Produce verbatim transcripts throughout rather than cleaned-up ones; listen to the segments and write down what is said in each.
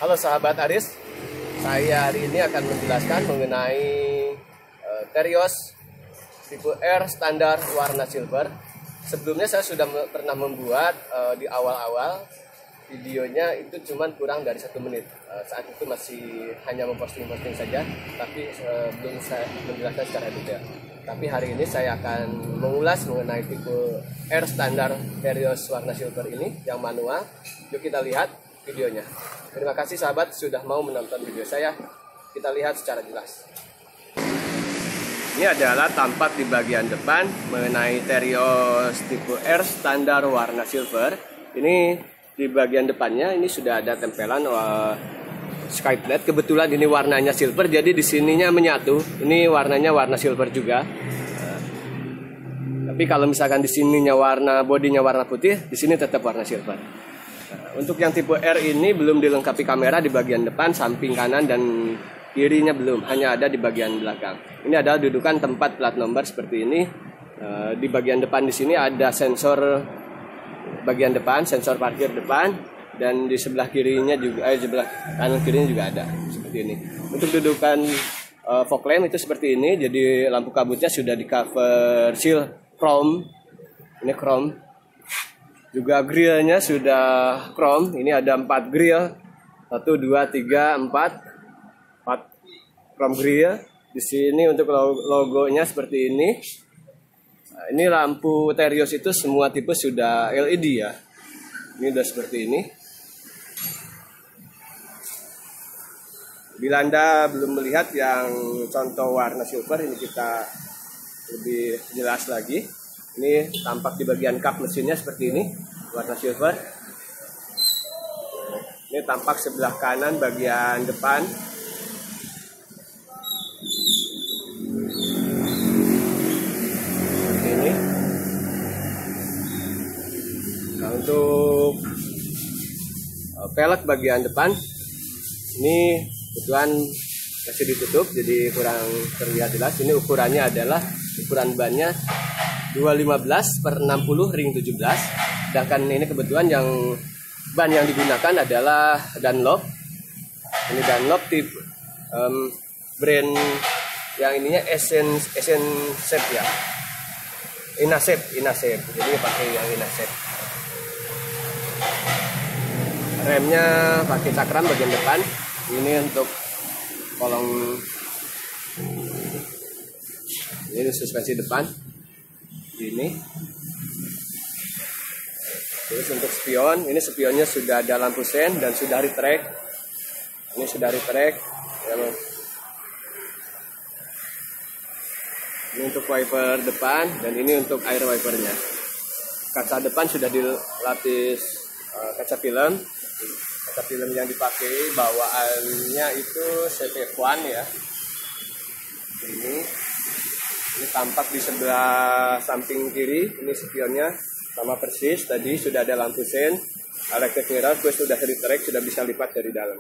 Halo sahabat Aris, saya hari ini akan menjelaskan mengenai uh, Terios tipe R standar warna silver. Sebelumnya saya sudah pernah membuat uh, di awal-awal videonya, itu cuma kurang dari satu menit. Uh, saat itu masih hanya memposting-posting saja, tapi uh, belum saya menjelaskan secara detail. Tapi hari ini saya akan mengulas mengenai tipe R standar Terios warna silver ini yang manual. Yuk kita lihat videonya. Terima kasih sahabat sudah mau menonton video saya. Kita lihat secara jelas. Ini adalah tampak di bagian depan mengenai Terios tipe R standar warna silver. Ini di bagian depannya ini sudah ada tempelan uh, skyplate. Kebetulan ini warnanya silver, jadi di sininya menyatu. Ini warnanya warna silver juga. Uh, tapi kalau misalkan di sininya warna bodinya warna putih, di sini tetap warna silver. Untuk yang tipe R ini belum dilengkapi kamera di bagian depan, samping kanan dan kirinya belum, hanya ada di bagian belakang. Ini adalah dudukan tempat plat nomor seperti ini. Di bagian depan di sini ada sensor bagian depan, sensor parkir depan, dan di sebelah kirinya juga, eh sebelah kanan kirinya juga ada seperti ini. Untuk dudukan uh, fog lamp itu seperti ini. Jadi lampu kabutnya sudah di cover seal chrome. Ini chrome. Juga grillnya sudah chrome. Ini ada empat grill, satu, dua, tiga, empat, empat chrome grill. Di sini untuk logonya seperti ini. Nah, ini lampu Terios itu semua tipe sudah L E D ya. Ini udah seperti ini. Bila Anda belum melihat yang contoh warna silver, ini kita lebih jelas lagi. Ini tampak di bagian kap mesinnya seperti ini, warna silver. Ini tampak sebelah kanan bagian depan. Seperti ini. Nah, untuk pelek bagian depan ini kebetulan masih ditutup, jadi kurang terlihat jelas. Ini ukurannya adalah ukuran bannya dua lima belas per enam puluh ring tujuh belas. Sedangkan ini kebetulan yang ban yang digunakan adalah Dunlop. Ini Dunlop tipe um, brand yang ininya Essence Essence ya. Inasep, Inasep. Jadi pakai yang Inasep. Remnya pakai cakram bagian depan. Ini untuk kolong, ini suspensi depan. Ini terus untuk spion, ini spionnya sudah ada lampu sen dan sudah retract. Ini sudah retract ya. Ini untuk wiper depan dan ini untuk air wipernya. Kaca depan sudah dilapis uh, kaca film. Kaca film yang dipakai bawaannya itu C P satu ya. Ini Ini tampak di sebelah samping kiri, ini spionnya sama persis. Tadi sudah ada lampu sen, electric mirror, gue sudah retract, sudah bisa lipat dari dalam.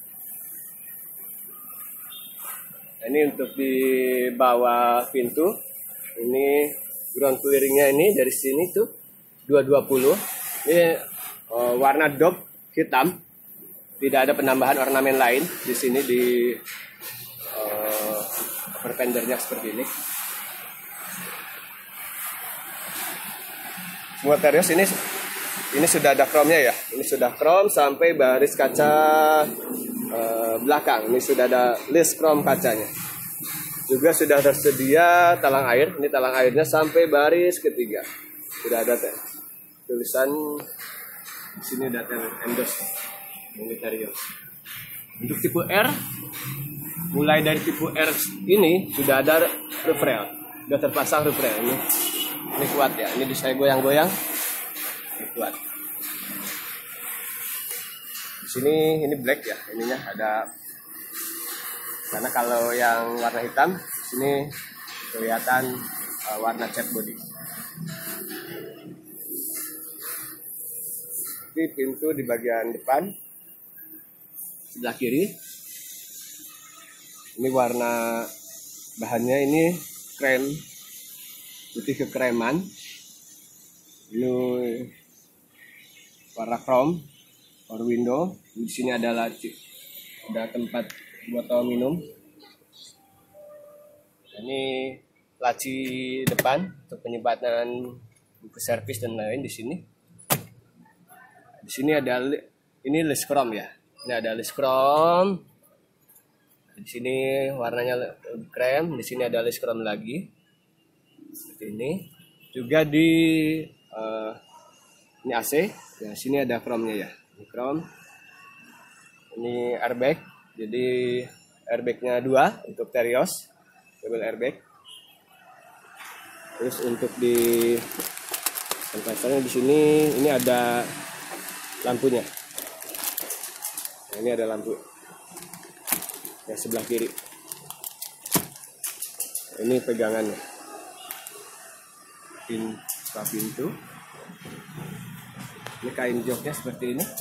Ini untuk di bawah pintu, ini ground clearingnya ini dari sini tuh dua dua puluh. Ini uh, warna dop hitam, tidak ada penambahan ornamen lain di sini di uh, upper fendernya seperti ini. Semua Terios ini ini sudah ada chrome-nya ya. Ini sudah chrome sampai baris kaca uh, belakang. Ini sudah ada list chrome kacanya. Juga sudah tersedia talang air. Ini talang airnya sampai baris ketiga. Sudah ada tulisan di sini, ada endos. Ini Terios. Untuk tipe R, mulai dari tipe R ini sudah ada roof rail. Sudah terpasang roof rail ini. Ini kuat ya, ini bisa goyang-goyang, ini kuat. Di sini ini black ya, ininya ada. Karena kalau yang warna hitam, di sini kelihatan uh, warna cat body. Ini pintu di bagian depan, sebelah kiri. Ini warna bahannya ini krem. Putih kekreman. Ini warna chrome, power window. Di sini adalah ada tempat botol minum. Ini laci depan untuk penyimpanan buku servis dan lain di sini. Di sini ada ini list chrome ya. Ini ada list chrome. Di sini warnanya krem. Di sini ada list chrome lagi. Seperti ini. Juga di uh, ini A C. Ya, sini ada chrome-nya ya. Ini chrome. Ini airbag. Jadi airbagnya dua untuk Terios, double airbag. Terus untuk di kompresornya di sini ini ada lampunya. Nah, ini ada lampu yang sebelah kiri. Ini pegangannya. Pin buka pintu. Ini kain joknya seperti ini.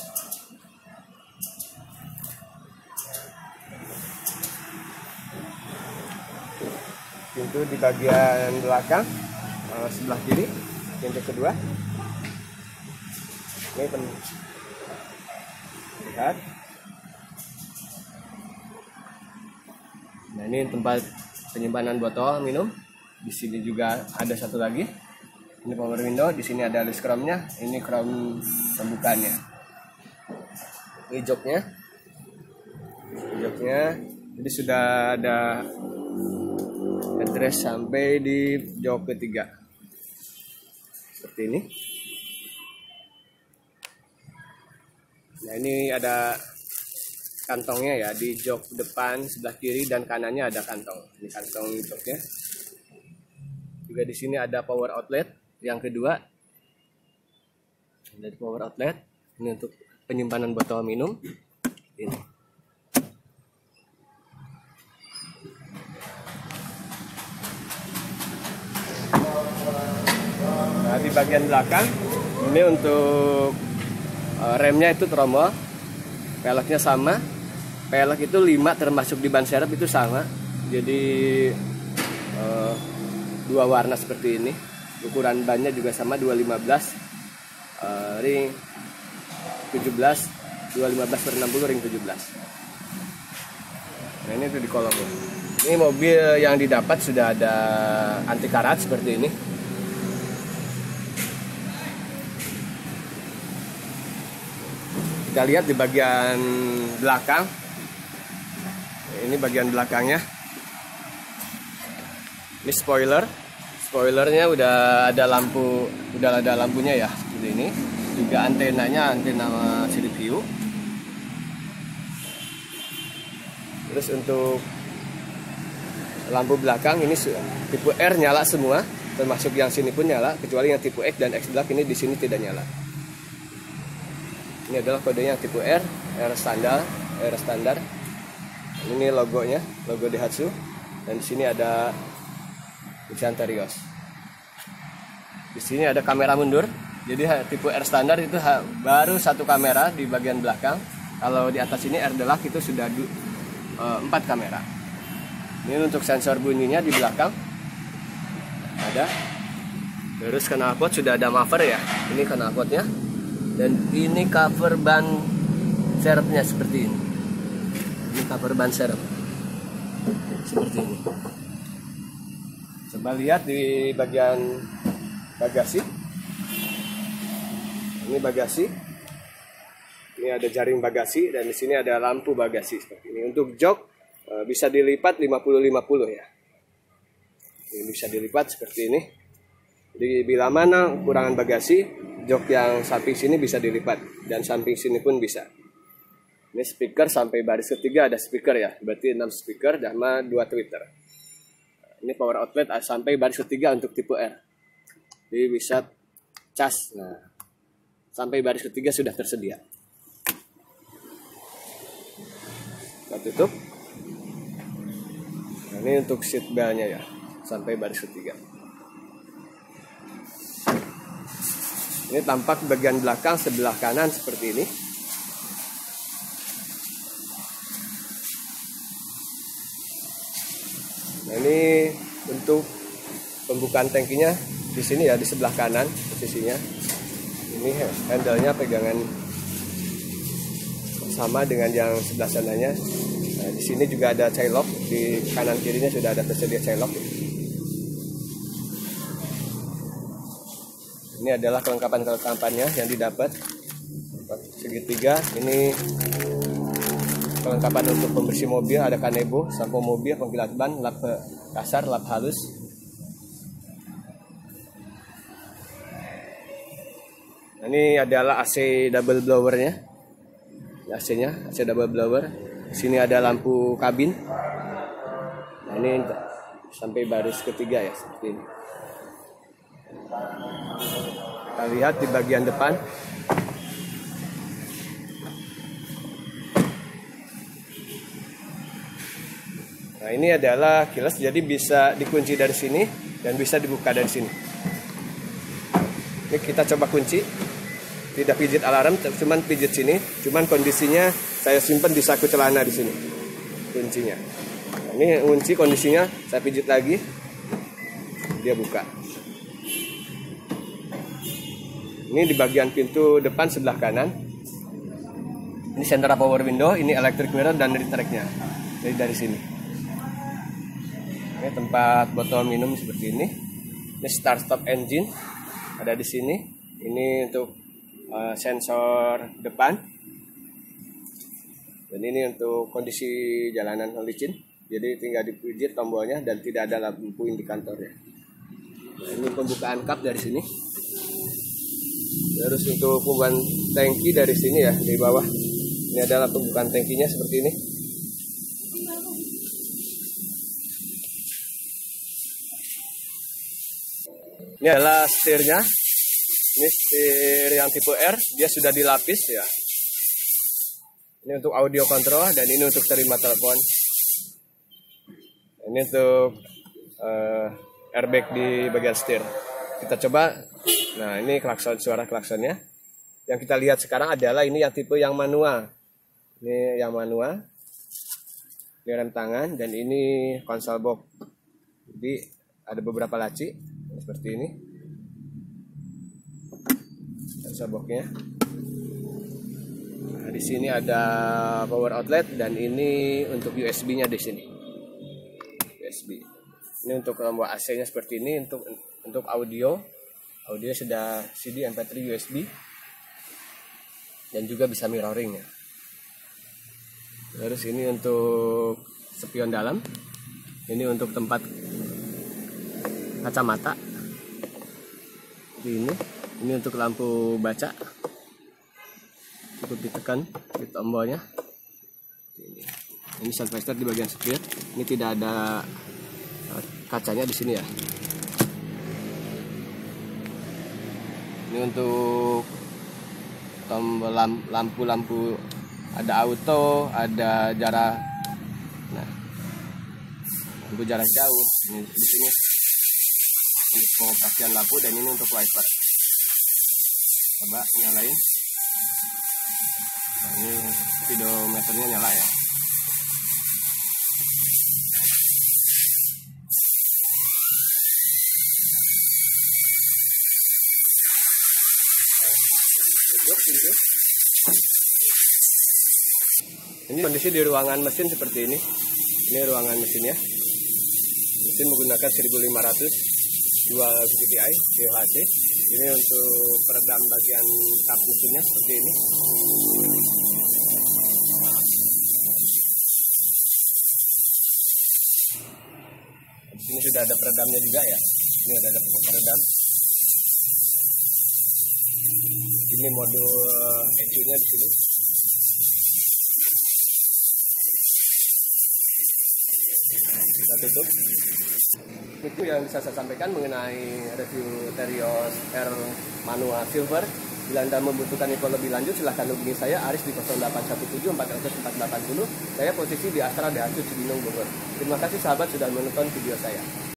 Pintu di bagian belakang sebelah kiri, pintu kedua. Ini pen lihat. Nah, ini tempat penyimpanan botol minum. Di sini juga ada satu lagi. Ini power window. Di sini ada list chrome-nya. Ini chrome pembukanya. Ini joknya. Joknya. Jadi sudah ada address sampai di jok ketiga. Seperti ini. Nah, ini ada kantongnya ya, di jok depan sebelah kiri dan kanannya ada kantong. Ini kantong joknya. Juga di sini ada power outlet yang kedua. Ada power outlet. Ini untuk penyimpanan botol minum. Ini. Nah, di bagian belakang ini untuk uh, remnya itu tromol, peleknya sama, pelek itu lima termasuk di ban serep itu sama, jadi uh, dua warna seperti ini. Ukuran bannya juga sama, dua lima belas uh, ring tujuh belas, dua lima belas per enam puluh ring tujuh belas. Nah, ini tuh di kolom ini mobil yang didapat sudah ada anti karat seperti ini. Kita lihat di bagian belakang. Ini bagian belakangnya. Ini spoiler. Spoilernya udah ada lampu, udah ada lampunya ya, seperti ini. Juga antenanya antena sirip view. Terus untuk lampu belakang ini tipe R nyala semua, termasuk yang sini pun nyala, kecuali yang tipe X dan X Black ini di sini tidak nyala. Ini adalah kodenya tipe R, R standar, R standar. Ini logonya, logo Daihatsu. Dan di sini ada tulisan Terios. Di sini ada kamera mundur. Jadi tipe R standar itu baru satu kamera di bagian belakang. Kalau di atas ini R Deluxe itu sudah empat kamera. Ini untuk sensor bunyinya di belakang. Ada. Terus knalpot sudah ada muffler ya. Ini knalpotnya. Dan ini cover ban serepnya seperti ini. Ini cover ban serep seperti ini. Coba lihat di bagian bagasi. Ini bagasi. Ini ada jaring bagasi dan di sini ada lampu bagasi seperti ini. Untuk jok bisa dilipat lima puluh lima puluh ya. Ini bisa dilipat seperti ini. Jadi bila mana kurangan bagasi, jok yang samping sini bisa dilipat dan samping sini pun bisa. Ini speaker sampai baris ketiga ada speaker ya, berarti enam speaker sama dua tweeter. Ini power outlet sampai baris ketiga untuk tipe R. Jadi bisa cas. Nah, sampai baris ketiga sudah tersedia. Kita tutup. Nah, ini untuk seat beltnya ya, sampai baris ketiga. Ini tampak bagian belakang sebelah kanan seperti ini. Nah, ini untuk pembukaan tangkinya di sini ya, di sebelah kanan posisinya. Ini handle-nya pegangan sama dengan yang sebelah sananya. Nah, di sini juga ada cailok, di kanan kirinya sudah ada tersedia cailok. Ini adalah kelengkapan-kelengkapannya yang didapat. Segitiga, ini kelengkapan untuk pembersih mobil, ada kanebo, sampo mobil, pengkilat ban, lap kasar, lap halus. Nah, ini adalah A C double blowernya, A C-nya, A C double blower. Di sini ada lampu kabin. Nah, ini sampai baris ketiga ya, seperti ini. Kita lihat di bagian depan. Nah, ini adalah kilas, jadi bisa dikunci dari sini dan bisa dibuka dari sini. Ini kita coba kunci, tidak pijit alarm, cuman pijit sini. Cuman kondisinya saya simpan di saku celana di sini kuncinya. Nah, ini kunci kondisinya, saya pijit lagi, dia buka. Ini di bagian pintu depan sebelah kanan. Ini center power window, ini electric mirror dan retract-nya. Jadi dari sini. Ini tempat botol minum seperti ini. Ini start stop engine ada di sini. Ini untuk uh, sensor depan. Dan ini untuk kondisi jalanan licin. Jadi tinggal dipijit tombolnya dan tidak ada lampu indikatornya. Nah, ini pembukaan kap dari sini. Terus untuk pembukaan tangki dari sini ya, di bawah. Ini adalah pembukaan tangkinya seperti ini. Ini adalah setirnya. Ini setir yang tipe R, dia sudah dilapis ya. Ini untuk audio control dan ini untuk terima telepon. Ini untuk uh, airbag di bagian setir. Kita coba. Nah, ini klakson, suara klaksonnya. Yang kita lihat sekarang adalah ini yang tipe yang manual. Ini yang manual. Ini rem tangan dan ini konsol box. Jadi ada beberapa laci seperti ini. Konsol boxnya. Nah, di sini ada power outlet dan ini untuk U S B-nya di sini. U S B. Ini untuk tombol A C-nya seperti ini. Untuk untuk audio, audio sudah C D, M P tiga, U S B, dan juga bisa mirroring ya. Terus ini untuk spion dalam. Ini untuk tempat kacamata. Ini, ini untuk lampu baca. Cukup ditekan di tombolnya. Ini, ini sound faster di bagian setir. Ini tidak ada kacanya di sini ya. Ini untuk tombol lampu-lampu, ada auto, ada jarak, nah, lampu jarak jauh. Ini di sini untuk pengoperasian lampu dan ini untuk wiper. Coba nyalain. Nah, ini speedometernya nyala ya. Ini kondisi di ruangan mesin seperti ini. Ini ruangan mesinnya. Mesin menggunakan seribu lima ratus dual V V T i D H C. Ini untuk peredam bagian kap mesinnya seperti ini. Di sini sudah ada peredamnya juga ya. Ini ada ada peredam. Ini modul E C U-nya di sini. Kita tutup. Itu yang bisa saya sampaikan mengenai review Terios R manual silver. Bila Anda membutuhkan info lebih lanjut, silahkan hubungi saya Aris di nol delapan satu tujuh empat nol nol empat delapan nol. Saya posisi di Astra Daihatsu Cibinong Bogor. Terima kasih sahabat sudah menonton video saya.